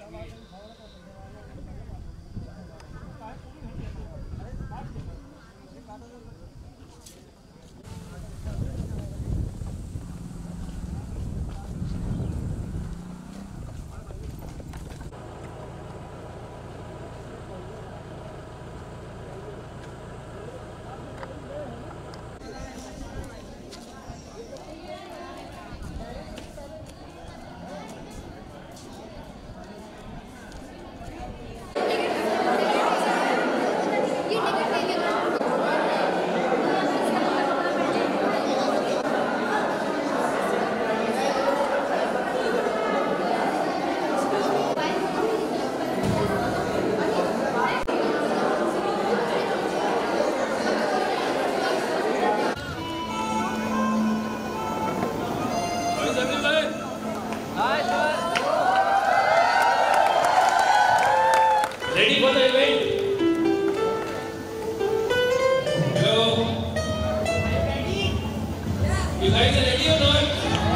Ready for the event? Hello? You guys are ready or not?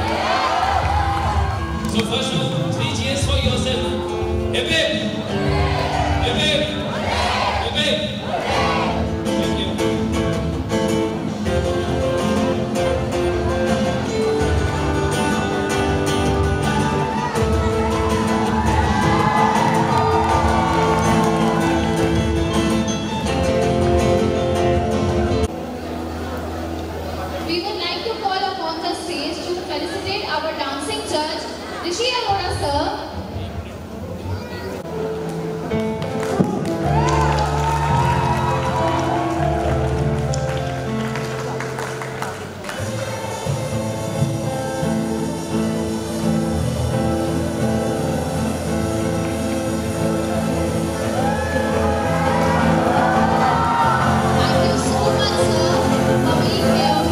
So first of all, 3 cheers for yourself. Hip hip! Hip hip! Hip hip! Thank you. Our dancing judge, sir. Thank you so much, sir, for being here.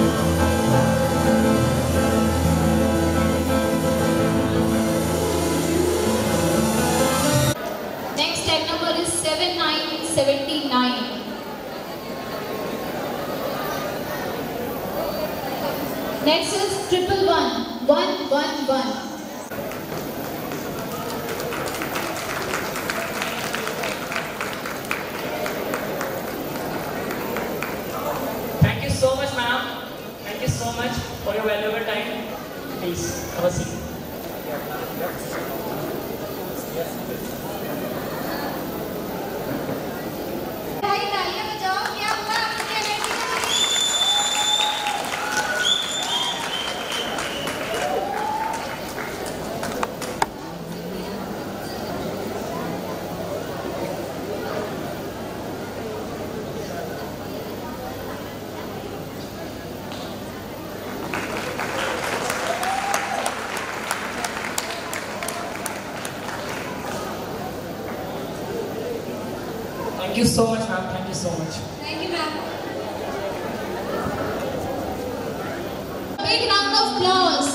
Next tag number is 7979. Next is 111. Thank you so much, ma'am. Thank you so much for your valuable time. Please, have a seat. Thank you so much, ma'am. Thank you so much. Thank you, ma'am. Big round of applause.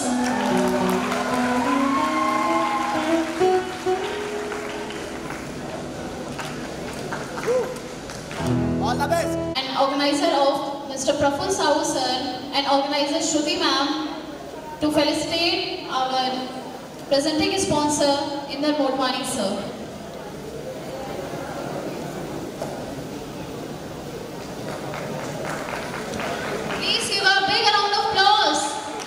All the best. And organizer of Mr. Prafulla Sahu sir and organizer Shruti ma'am to felicitate our presenting sponsor Inder Motwani sir. Please give a big round of applause.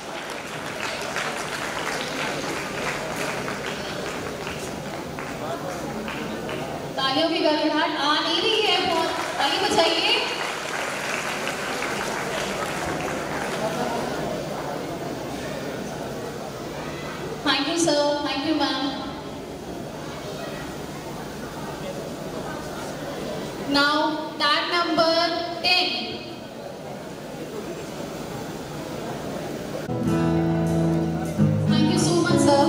तालियों की गड़गड़ाहट आ नहीं रही है, बहुत ताली बजाइए. Thank you, sir. Thank you, ma'am. Now, tag number 10. Thank you so much, sir.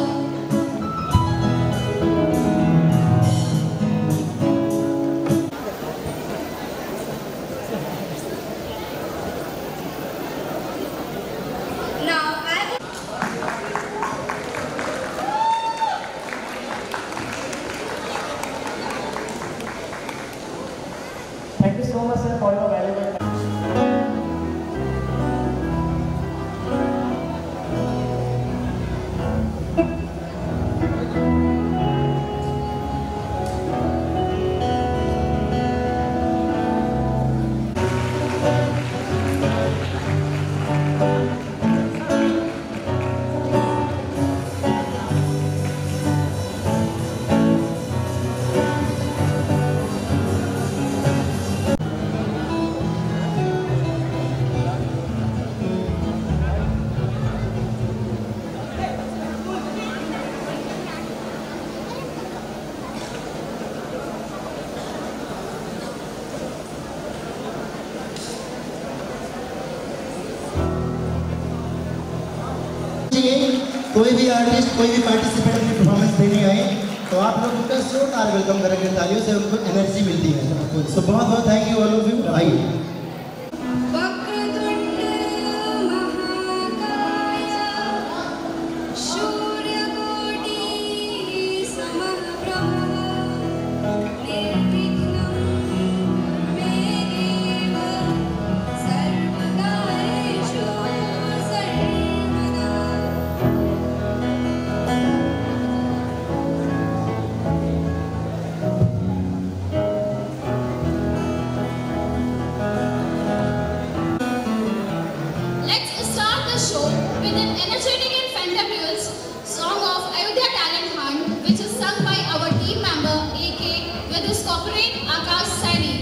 Thank you so much, sir, for your valuable time. कोई भी आर्टिस्ट कोई भी पार्टिसिपेंट अपनी परफॉर्मेंस देने आए तो आप लोग उनका जोरदार वेलकम करेंगे, तालियों से उनको एनर्जी मिलती है। तो बहुत बहुत thank you all of you. आइए energetic and fantabulous song of Ayodhya Talent Hunt, which is sung by our team member AK with his corporate Akash Saini.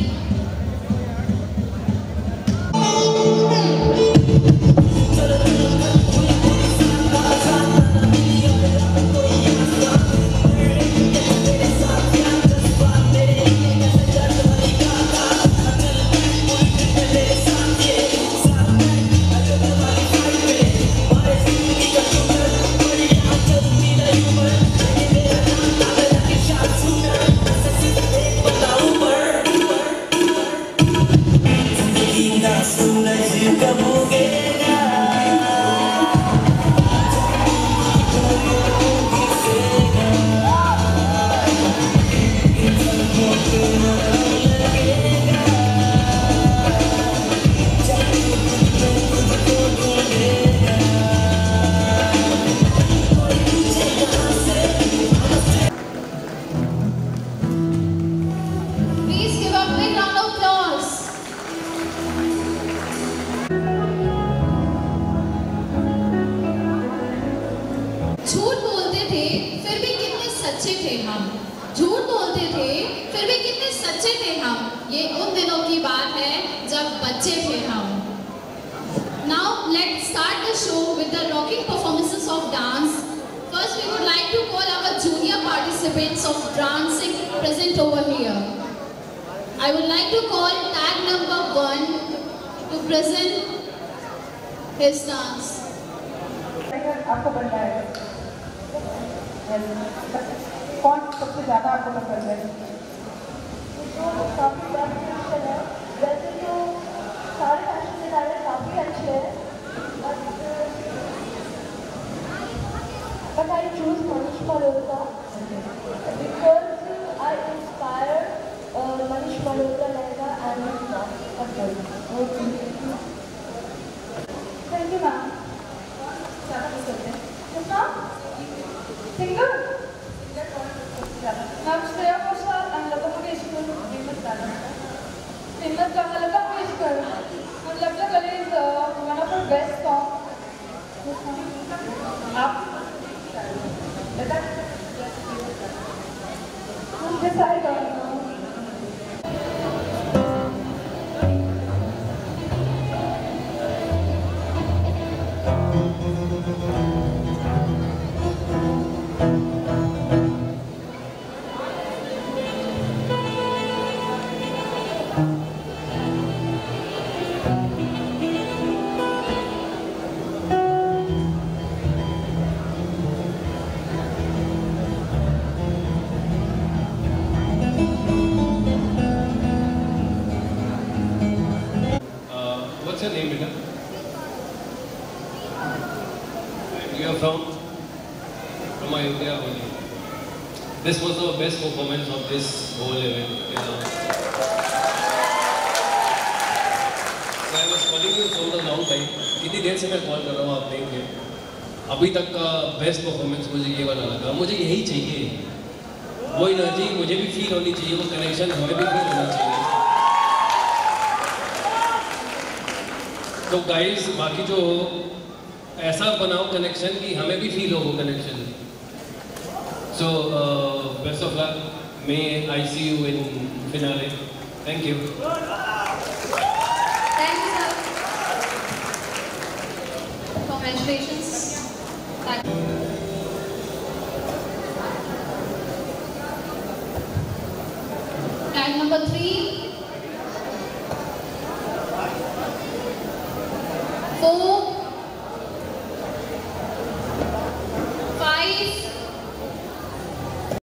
From Ayodhya only. This was the best performance of this whole event. So I was calling you from the long time. कितनी देर से मैं call कर रहा हूँ, आप देखेंगे अभी तक का बेस्ट परफॉर्मेंस मुझे ये वाला लगा। मुझे यही चाहिए, वो एनर्जी मुझे भी फील होनी चाहिए, वो कनेक्शन हमें भी फील होना चाहिए। तो गाइस बाकी जो ऐसा बनाओ कनेक्शन कि हमें भी फील हो वो connection. So best of luck, may I see you in finale. Thank you. Thank you, sir. Congratulations. Thank you. Tag number 3.